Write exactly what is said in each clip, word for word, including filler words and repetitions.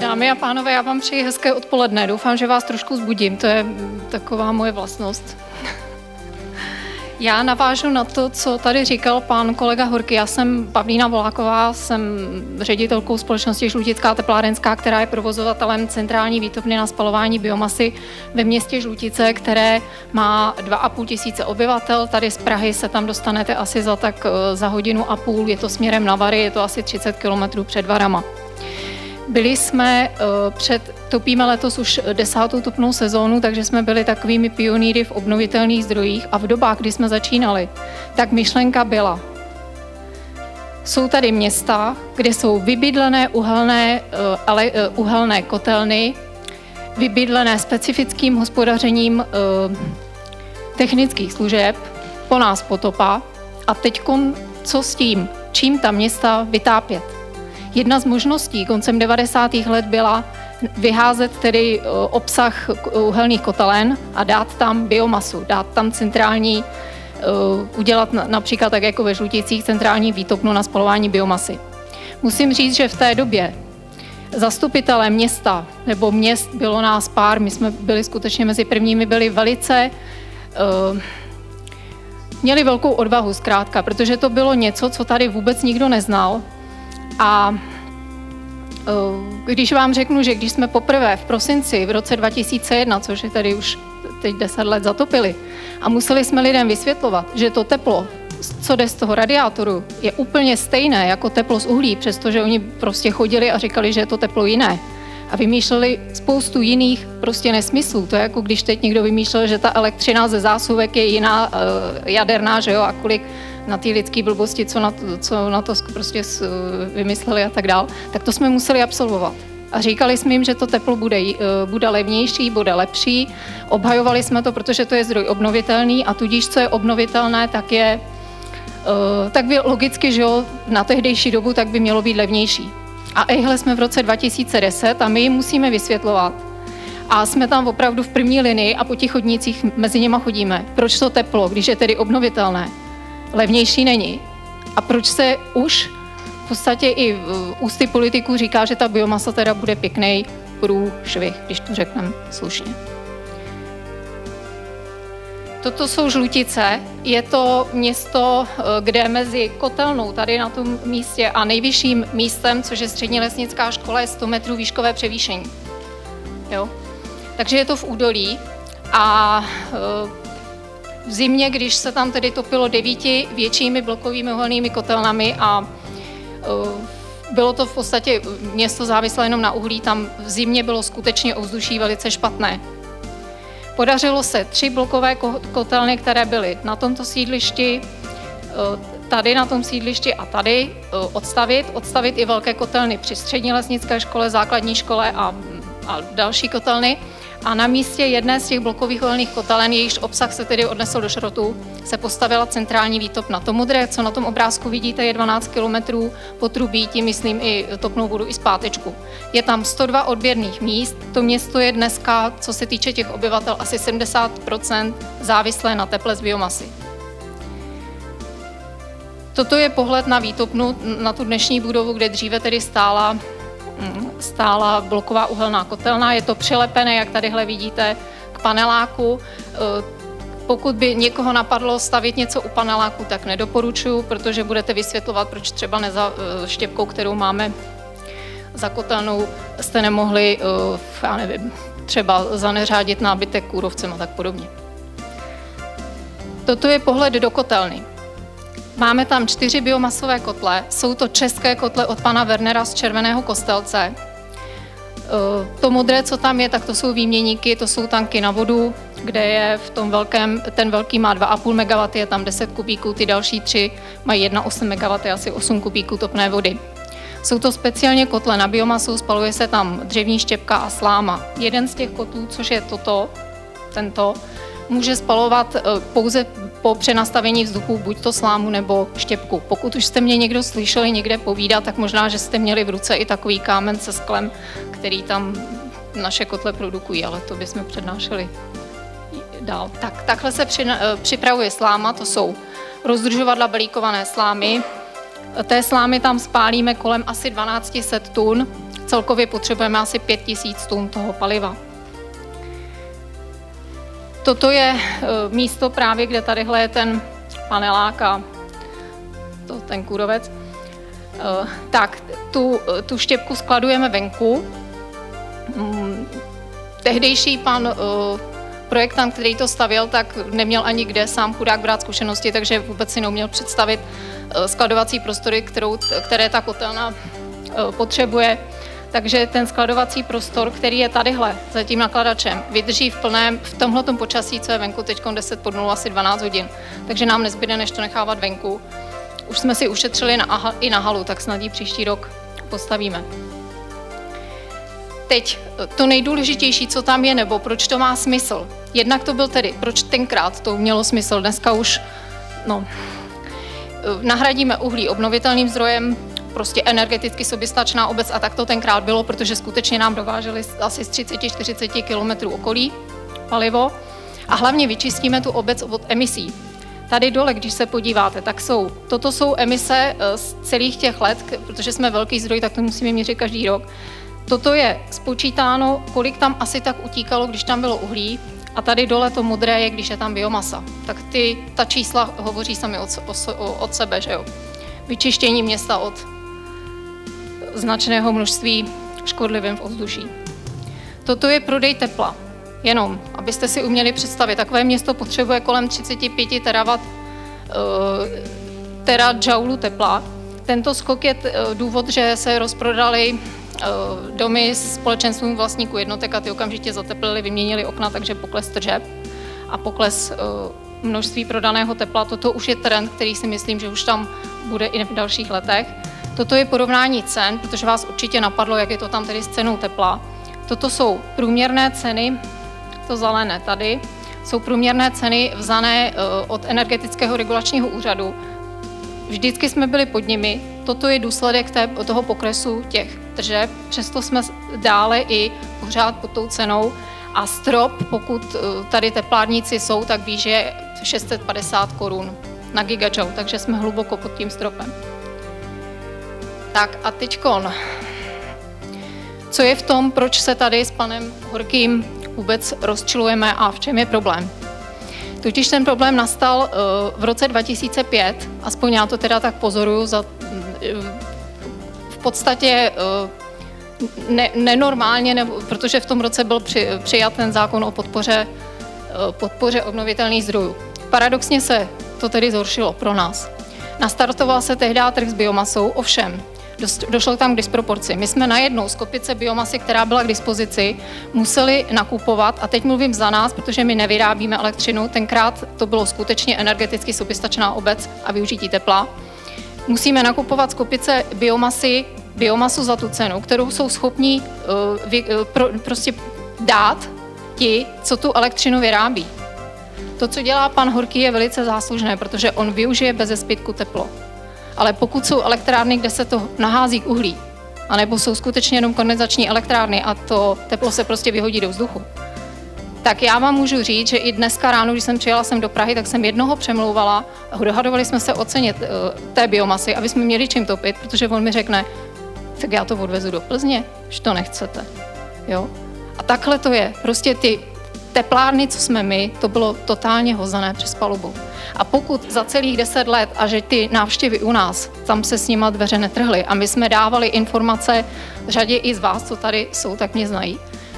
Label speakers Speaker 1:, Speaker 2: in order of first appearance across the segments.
Speaker 1: Dámy a pánové, já vám přeji hezké odpoledne. Doufám, že vás trošku zbudím. To je taková moje vlastnost. Já navážu na to, co tady říkal pan kolega Horky. Já jsem Pavlína Voláková, jsem ředitelkou společnosti Žlutická teplárenská, která je provozovatelem centrální výtopny na spalování biomasy ve městě Žlutice, které má dva a půl tisíce obyvatel. Tady z Prahy se tam dostanete asi za tak za hodinu a půl. Je to směrem na Vary, je to asi třicet kilometrů před Varama. Byli jsme před, topíme letos už desátou topnou sezónu, takže jsme byli takovými pionýry v obnovitelných zdrojích a v dobách, kdy jsme začínali, tak myšlenka byla, jsou tady města, kde jsou vybydlené uhelné, ale, uhelné kotelny, vybydlené specifickým hospodařením technických služeb, po nás potopa a teďkon co s tím, čím ta města vytápět. Jedna z možností koncem devadesátých let byla vyházet tedy obsah uhelných kotelen a dát tam biomasu, dát tam centrální, udělat například tak jako ve Žluticích centrální výtopnu na spalování biomasy. Musím říct, že v té době zastupitelé města nebo měst, bylo nás pár, my jsme byli skutečně mezi prvními, byli velice, měli velkou odvahu zkrátka, protože to bylo něco, co tady vůbec nikdo neznal. A když vám řeknu, že když jsme poprvé v prosinci v roce dva tisíce jedna, což je tady už teď deset let zatopili, a museli jsme lidem vysvětlovat, že to teplo, co jde z toho radiátoru, je úplně stejné jako teplo z uhlí, přestože oni prostě chodili a říkali, že je to teplo jiné. A vymýšleli spoustu jiných prostě nesmyslů. To je jako když teď někdo vymýšlel, že ta elektřina ze zásuvek je jiná, jaderná, že jo, a kolik na té lidské blbosti, co na, to, co na to prostě vymysleli a tak dál, tak to jsme museli absolvovat. A říkali jsme jim, že to teplo bude, bude levnější, bude lepší. Obhajovali jsme to, protože to je zdroj obnovitelný a tudíž, co je obnovitelné, tak je, tak by logicky, že jo, na tehdejší dobu, tak by mělo být levnější. A ejhle jsme v roce dva tisíce deset a my jim musíme vysvětlovat. A jsme tam opravdu v první linii a po těch chodnících mezi něma chodíme. Proč to teplo, když je tedy obnovitelné, levnější není? A proč se už v podstatě i v ústy politiků říká, že ta biomasa teda bude pěknej průšvih, když to řekneme slušně. Toto jsou Žlutice, je to město, kde mezi kotelnou tady na tom místě a nejvyšším místem, což je střední lesnická škola, je sto metrů výškové převýšení. Jo? Takže je to v údolí a v zimě, když se tam tedy topilo devíti většími blokovými uhelnými kotelnami a bylo to v podstatě město závislé jenom na uhlí, tam v zimě bylo skutečně ovzduší velice špatné. Podařilo se tři blokové kotelny, které byly na tomto sídlišti, tady na tom sídlišti a tady odstavit. Odstavit i velké kotelny při střední lesnické škole, základní škole a, a další kotelny. A na místě jedné z těch blokových uhelných kotelen, jejichž obsah se tedy odnesl do šrotu, se postavila centrální výtopna. To modré, co na tom obrázku vidíte, je dvanáct kilometrů potrubí, tím myslím i topnou vodu i zpátečku. Je tam sto dva odběrných míst, to město je dneska, co se týče těch obyvatel, asi sedmdesát procent závislé na teple z biomasy. Toto je pohled na výtopnu, na tu dnešní budovu, kde dříve tedy stála stála bloková uhelná kotelna. Je to přilepené, jak tadyhle vidíte, k paneláku. Pokud by někoho napadlo stavit něco u paneláku, tak nedoporučuji, protože budete vysvětlovat, proč třeba neza, štěpkou, kterou máme za kotelnou, jste nemohli, já nevím, třeba zaneřádit nábytek kůrovcem a tak podobně. Toto je pohled do kotelny. Máme tam čtyři biomasové kotle, jsou to české kotle od pana Wernera z Červeného Kostelce. To modré, co tam je, tak to jsou výměníky, to jsou tanky na vodu, kde je v tom velkém, ten velký má dva a půl megawattu, je tam deset kubíků, ty další tři mají jedna celá osm megawattu, asi osm kubíků topné vody. Jsou to speciálně kotle na biomasu, spaluje se tam dřevní štěpka a sláma. Jeden z těch kotlů, což je toto, tento, může spalovat pouze po přenastavení vzduchu buď to slámu nebo štěpku. Pokud už jste mě někdo slyšeli někde povídat, tak možná, že jste měli v ruce i takový kámen se sklem, který tam naše kotle produkují, ale to bychom přednášeli dál. Tak, takhle se při, připravuje sláma, to jsou rozdržovadla balíkované slámy. Té slámy tam spálíme kolem asi dvanáct set tun celkově potřebujeme asi pět tisíc tun toho paliva. Toto je místo právě, kde tadyhle je ten panelák a to, ten kůrovec. Tak, tu, tu štěpku skladujeme venku. Tehdejší pan projektant, který to stavěl, tak neměl ani kde sám chudák brát zkušenosti, takže vůbec si neuměl představit skladovací prostory, kterou, které ta kotelna potřebuje. Takže ten skladovací prostor, který je tadyhle za tím nakladačem, vydrží v plném, v tomhletom počasí, co je venku teď deset pod nulou, asi dvanáct hodin. Takže nám nezbyde, než to nechávat venku. Už jsme si ušetřili na, i na halu, tak snad ji příští rok postavíme. Teď to nejdůležitější, co tam je, nebo proč to má smysl. Jednak to byl tedy, proč tenkrát to mělo smysl, dneska už, no, nahradíme uhlí obnovitelným zdrojem, prostě energeticky soběstačná obec a tak to tenkrát bylo, protože skutečně nám dováželi asi z třicet až čtyřicet kilometrů okolí palivo a hlavně vyčistíme tu obec od emisí. Tady dole, když se podíváte, tak jsou, toto jsou emise z celých těch let, protože jsme velký zdroj, tak to musíme měřit každý rok. Toto je spočítáno, kolik tam asi tak utíkalo, když tam bylo uhlí, a tady dole to modré je, když je tam biomasa. Tak ty, ta čísla hovoří sami od, od, od sebe, že jo. Vyčištění města od značného množství škodlivin v ovzduší. Toto je prodej tepla. Jenom, abyste si uměli představit, takové město potřebuje kolem třicet pět terawatt, terajoulů tepla. Tento skok je důvod, že se rozprodaly domy s společenstvím vlastníků jednotek a ty okamžitě zateplili, vyměnili okna, takže pokles tržeb a pokles množství prodaného tepla. Toto už je trend, který si myslím, že už tam bude i v dalších letech. Toto je porovnání cen, protože vás určitě napadlo, jak je to tam tedy s cenou tepla. Toto jsou průměrné ceny, to zelené tady, jsou průměrné ceny vzané od Energetického regulačního úřadu. Vždycky jsme byli pod nimi, toto je důsledek té, toho pokresu těch tržeb, přesto jsme dále i pořád pod tou cenou a strop, pokud tady teplárníci jsou, tak ví, že je šest set padesát korun na gigajoule, takže jsme hluboko pod tím stropem. Tak a teďkon, co je v tom, proč se tady s panem Horkým vůbec rozčilujeme a v čem je problém? Totiž ten problém nastal uh, v roce dva tisíce pět, aspoň já to teda tak pozoruju, za, uh, v podstatě uh, ne, nenormálně, nebo, protože v tom roce byl při, přijat ten zákon o podpoře, uh, podpoře obnovitelných zdrojů. Paradoxně se to tedy zhoršilo pro nás. Nastartoval se tehdy trh s biomasou, ovšem došlo tam k disproporci. My jsme najednou z kopice biomasy, která byla k dispozici, museli nakupovat, a teď mluvím za nás, protože my nevyrábíme elektřinu, tenkrát to bylo skutečně energeticky soběstačná obec a využití tepla. Musíme nakupovat z kopice biomasy, biomasu za tu cenu, kterou jsou schopní uh, vy, uh, pro, prostě dát ti, co tu elektřinu vyrábí. To, co dělá pan Horký, je velice záslužné, protože on využije beze zbytku teplo. Ale pokud jsou elektrárny, kde se to nahází k uhlí, anebo jsou skutečně jenom kondenzační elektrárny a to teplo se prostě vyhodí do vzduchu, tak já vám můžu říct, že i dneska ráno, když jsem přijela sem do Prahy, tak jsem jednoho přemlouvala a dohadovali jsme se o ceně té biomasy, aby jsme měli čím topit, protože on mi řekne, tak já to odvezu do Plzně, že to nechcete. Jo? A takhle to je. Prostě ty teplárny, co jsme my, to bylo totálně hozené přes palubu. A pokud za celých deset let, a že ty návštěvy u nás, tam se s nima dveře netrhly a my jsme dávali informace řadě i z vás, co tady jsou, tak mě znají,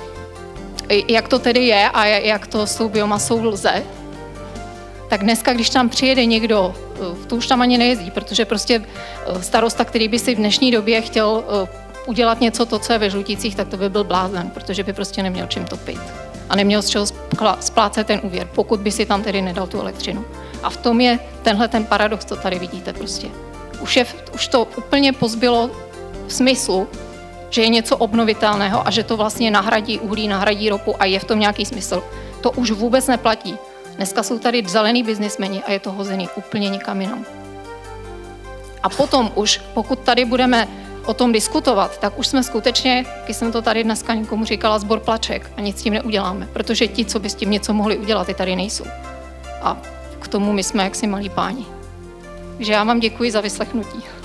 Speaker 1: jak to tedy je a jak to s tou biomasou lze, tak dneska, když tam přijede někdo, to už tam ani nejezdí, protože prostě starosta, který by si v dnešní době chtěl udělat něco to, co je ve Žluticích, tak to by byl blázen, protože by prostě neměl čím topit. A neměl z čeho splácet ten úvěr, pokud by si tam tedy nedal tu elektřinu. A v tom je tenhle ten paradox, co tady vidíte prostě. Už, je, už to úplně pozbylo smyslu, že je něco obnovitelného a že to vlastně nahradí uhlí, nahradí ropu a je v tom nějaký smysl. To už vůbec neplatí. Dneska jsou tady zelený biznismeni a je to hozený úplně nikam jinam. A potom už, pokud tady budeme o tom diskutovat, tak už jsme skutečně, když jsem to tady dneska někomu říkala, sbor plaček a nic s tím neuděláme, protože ti, co by s tím něco mohli udělat, i tady nejsou. A k tomu my jsme jaksi malí páni. Takže já vám děkuji za vyslechnutí.